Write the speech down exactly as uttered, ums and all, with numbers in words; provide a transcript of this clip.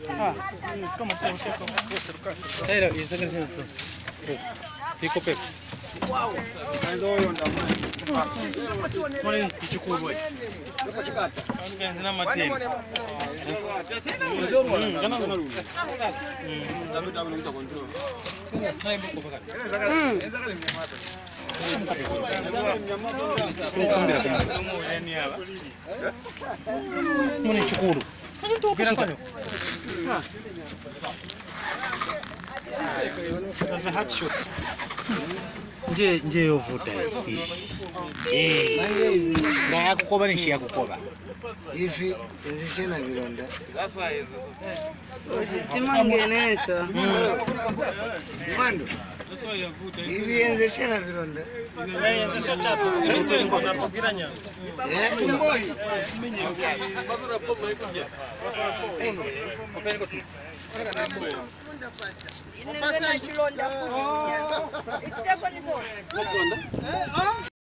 Ah, kama sasa usiku. Era, isso que eu tô. Fico pepe. Wow. Ndio huyo ndamani. Mwani kichukua boy. Tukachikata. Nikaanza na mateni. Ndio mwana. Kana kana rudi. Mm. Ndio ndio ndio control. Hai mko pakati. Mm. Ezakale mnyamata. Mwani chukuru. Ndio pesa. Sasa hot shot. Nje nje yovuta hii. Eh. Na yako koba ni shi yako koba. Hivi zisina vironda. Sasa hizo. Timangeneza. Mando. Hivi enze sina vironda. Eh, enze sio chapo. Ndio niko na popiranya. Eh, ni boy. Bazura pomba iko je. Openi kotu. Inengana chilonda. It's definitely so.